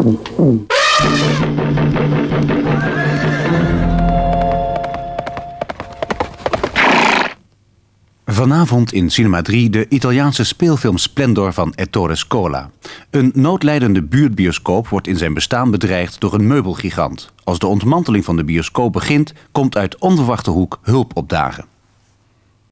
Vanavond in Cinema 3 de Italiaanse speelfilm Splendor van Ettore Scola. Een noodlijdende buurtbioscoop wordt in zijn bestaan bedreigd door een meubelgigant. Als de ontmanteling van de bioscoop begint, komt uit onverwachte hoek hulp opdagen.